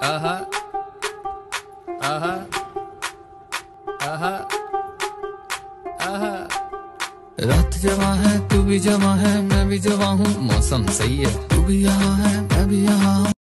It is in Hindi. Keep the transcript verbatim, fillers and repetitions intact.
आहा आहा आहा आहा। रात जवा है, तू भी जवा है, मैं भी जवा हूँ, मौसम सही है, तू भी यहाँ है मैं भी यहाँ हूँ।